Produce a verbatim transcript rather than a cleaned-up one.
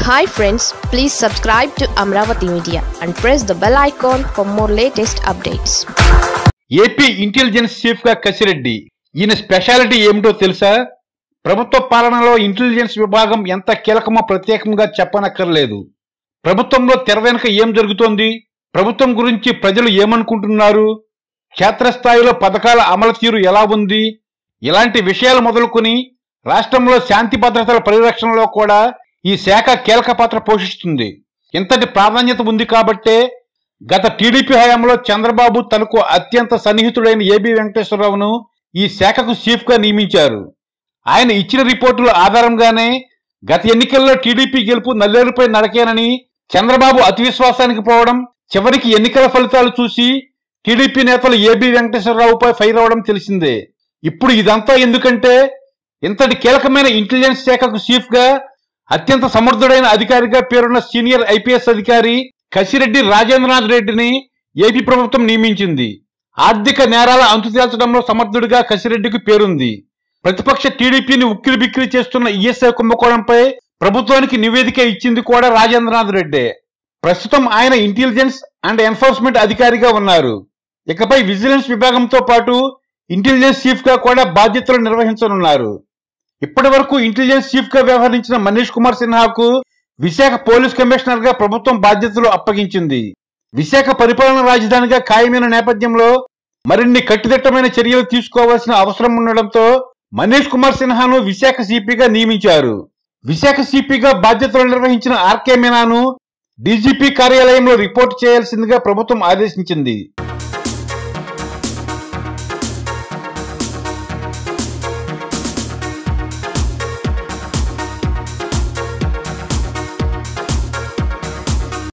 Hi friends, please subscribe to Amaravathi Media and press the bell icon for more latest updates. A P intelligence chief గా కసిరెడ్డి. ఈయన speciality ఏమిటో తెలుసా? ప్రభుత్వ పాలనలో intelligence విభాగం ఎంత కీలకమో ప్రత్యేకంగా చెప్పనక్కర్లేదు. ప్రభుత్వంలో తెర వెనుక ఏం జరుగుతోంది, ప్రభుత్వం గురించి ప్రజలు ఏమనుకుంటున్నారు, క్షేత్రస్థాయిలో పథకాల అమలు తీరు ఎలా ఉంది, ఇలాంటి విషయాలు మొదలుకొని రాష్ట్రంలో శాంతి భద్రతల పరిరక్షణలో కూడా ఈ శాఖ కీలక పాత్ర పోషిస్తుంది. ఇంతటి ప్రాధాన్యత ఉంది కాబట్టే గత టీడీపీ హయాంలో చంద్రబాబు తనకు అత్యంత సన్నిహితుడైన ఏబి వెంకటేశ్వరరావును ఈ శాఖకు చీఫ్ గా నియమించారు. ఆయన ఇచ్చిన రిపోర్టుల ఆధారంగానే గత ఎన్నికల్లో టీడీపీ గెలుపు నల్లేరుపై నడకేనని చంద్రబాబు అతి విశ్వాసానికి పోవడం, చివరికి ఎన్నికల ఫలితాలు చూసి టీడీపీ నేతలు ఏబి వెంకటేశ్వరరావుపై ఫైర్ అవడం తెలిసిందే. ఇప్పుడు ఇదంతా ఎందుకంటే ఇంతటి కీలకమైన ఇంటెలిజెన్స్ శాఖకు చీఫ్ గా అత్యంత సమర్థుడైన అధికారిగా పేరున్న సీనియర్ ఐపీఎస్ అధికారి కసిరెడ్డి రాజేంద్రనాథ్ రెడ్డిని ఏపీ ప్రభుత్వం నియమించింది. ఆర్థిక నేరాల అంతు తేల్చడంలో సమర్థుడిగా కసిరెడ్డికి పేరుంది. ప్రతిపక్ష టీడీపీని ఉక్కిరి బిక్కిరి చేస్తున్న ఈఎస్ఐ కుంభకోణంపై ప్రభుత్వానికి నివేదిక ఇచ్చింది కూడా రాజేంద్రనాథ్ రెడ్డే. ప్రస్తుతం ఆయన ఇంటెలిజెన్స్ అండ్ ఎన్ఫోర్స్మెంట్ అధికారిగా ఉన్నారు. ఇకపై విజిలెన్స్ విభాగంతో పాటు ఇంటెలిజెన్స్ చీఫ్ గా కూడా బాధ్యతలు నిర్వహించనున్నారు. ఇప్పటి వరకు ఇంటెలిజెన్స్ చీఫ్ గా వ్యవహరించిన మనీష్ కుమార్ సిన్హాకు విశాఖ పోలీస్ కమిషనర్ గా ప్రభుత్వం బాధ్యతలు అప్పగించింది. విశాఖ పరిపాలన రాజధానిగా ఖాయమైన నేపథ్యంలో మరిన్ని కట్టుదిట్టమైన చర్యలు తీసుకోవాల్సిన అవసరం ఉండడంతో మనీష్ కుమార్ సిన్హాను విశాఖ సిపిగా నియమించారు. విశాఖ సిపిగా బాధ్యతలు నిర్వహించిన ఆర్కే మీనాను డీజీపీ కార్యాలయంలో రిపోర్ట్ చేయాల్సిందిగా ప్రభుత్వం ఆదేశించింది.